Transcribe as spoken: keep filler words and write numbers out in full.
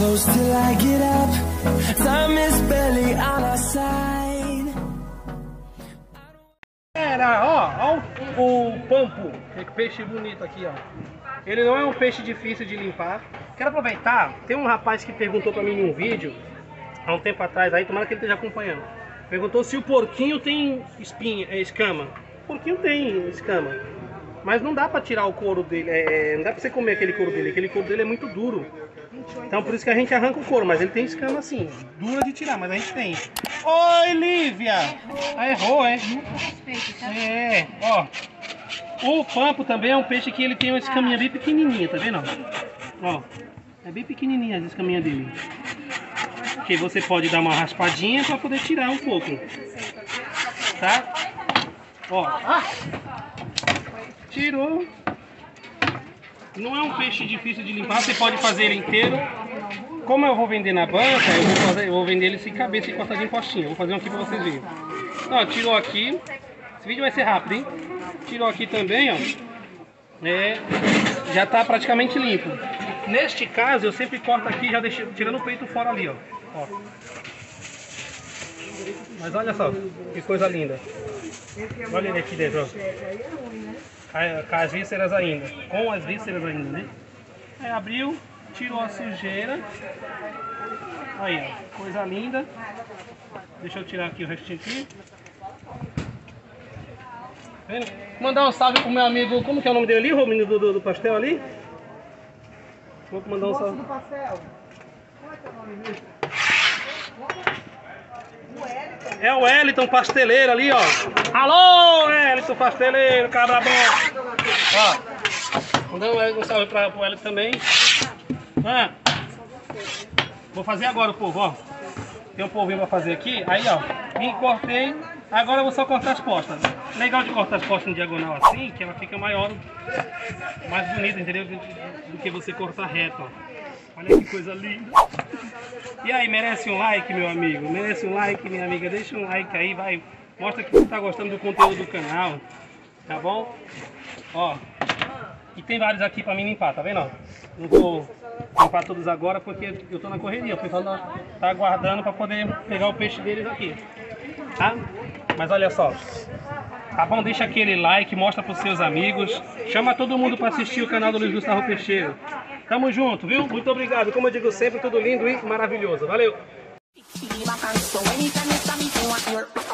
close till I get up. Time is barely on our side. Era, ó, ó o pampo, que peixe bonito aqui, ó. Ele não é um peixe difícil de limpar. Quero aproveitar, tem um rapaz que perguntou pra mim num vídeo, há um tempo atrás, aí tomara que ele esteja acompanhando. Perguntou se o porquinho tem espinha, é, escama. O porquinho tem escama, mas não dá pra tirar o couro dele, é, não dá pra você comer aquele couro dele, aquele couro dele é muito duro. Então por isso que a gente arranca o couro, mas ele tem escama assim, dura de tirar, mas a gente tem. Oi, Lívia! Ah, errou, é? É, ó. O pampo também é um peixe que ele tem uma escaminha bem pequenininha, tá vendo? Ó, é bem pequenininha a escaminha dele. Que você pode dar uma raspadinha para poder tirar um pouco, tá? Ó, tirou. Não é um peixe difícil de limpar, você pode fazer ele inteiro. Como eu vou vender na banca, eu vou, fazer, eu vou vender ele sem cabeça e cortadinho em postinha. Vou fazer um aqui para vocês verem. Ó, tirou aqui. Esse vídeo vai ser rápido, hein? Tirou aqui também, ó. É, já tá praticamente limpo. Neste caso, eu sempre corto aqui, já deixo, tirando o peito fora ali, ó. Ó. Mas olha só, que coisa linda. Olha ele aqui dentro, ó. Com as vísceras ainda. Com as vísceras ainda, né? Aí abriu, tirou a sujeira. Aí, ó. Coisa linda. Deixa eu tirar aqui o restinho aqui. Vendo? Mandar um salve pro meu amigo, como que é o nome dele ali, o menino do, do, do pastel ali? Vou mandar um salve. Do pastel. Como é que é o nome dele? É o Wellington Pasteleiro ali, ó. Alô, Wellington Pasteleiro, cabra bom. Ó, mandar um salve para o Wellington também. Ah, vou fazer agora o povo, ó. Tem um povinho para fazer aqui. Aí, ó, vim, cortei. Agora eu vou só cortar as costas. Legal de cortar as costas em diagonal assim, que ela fica maior, mais bonita, entendeu? Do, do que você cortar reto, ó. Olha que coisa linda. E aí, merece um like, meu amigo? Merece um like, minha amiga? Deixa um like aí, vai. Mostra que você tá gostando do conteúdo do canal. Tá bom? Ó. E tem vários aqui pra mim limpar, tá vendo? Não vou limpar todos agora porque eu tô na correria. O pessoal tá aguardando pra poder pegar o peixe deles aqui. Tá? Mas olha só. Tá bom? Deixa aquele like, mostra pros seus amigos. Chama todo mundo pra assistir o canal do Luiz Gustavo Peixeiro. Tamo junto, viu? Muito obrigado. Como eu digo sempre, tudo lindo e maravilhoso. Valeu!